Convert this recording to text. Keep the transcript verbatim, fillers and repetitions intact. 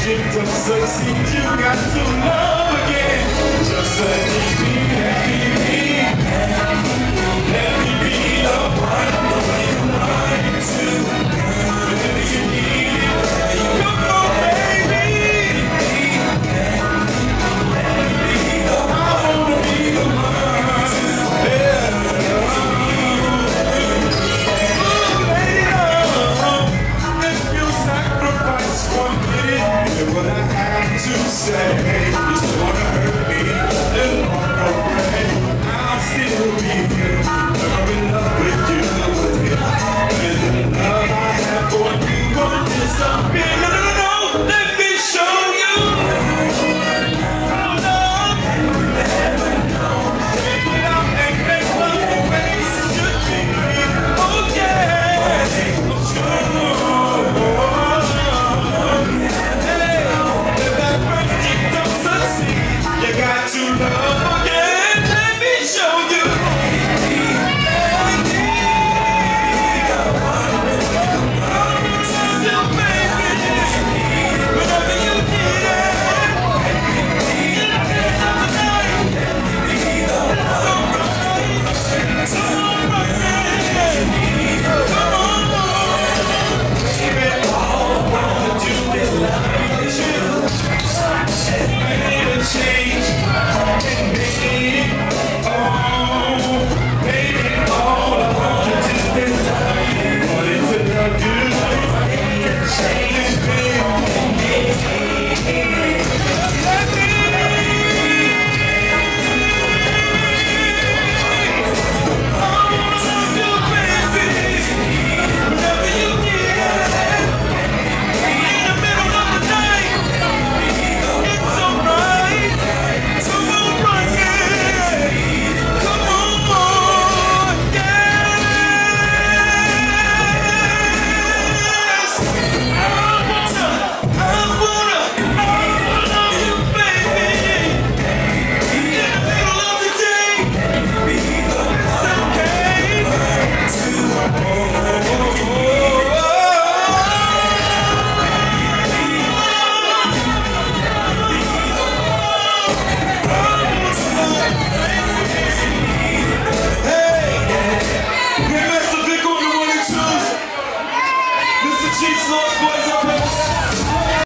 project to succeed, you got to love again. Just let me be, let me be, let me be the one, the way you want to. Whenever you need it, come on, baby. Let me be the one, I wanna be the one to. What I have to say, you still wanna hurt me, then walk away. I'll still be here, never in love with you. And the love I have for you won't disappear. No, no, no, no, let me show you. How love you never know. Take it out and make love the way it should be. Oh yeah, I'm sure. You got to love again, let me show you. Whenever you need it, in the middle of the night, so right, so right, come on, baby, all I wanna do is love you. Change and make oh, baby, all I want to do is love you. Wanted to love you. Change and make let me. I wanna love you, baby. Whenever you need it. In the middle of the night. It's alright. Come on, run, yeah. Come on, boy, yes. I wanna, I wanna, I wanna love you, baby. In the middle of the day, it's okay. Cheats, Lost Boys.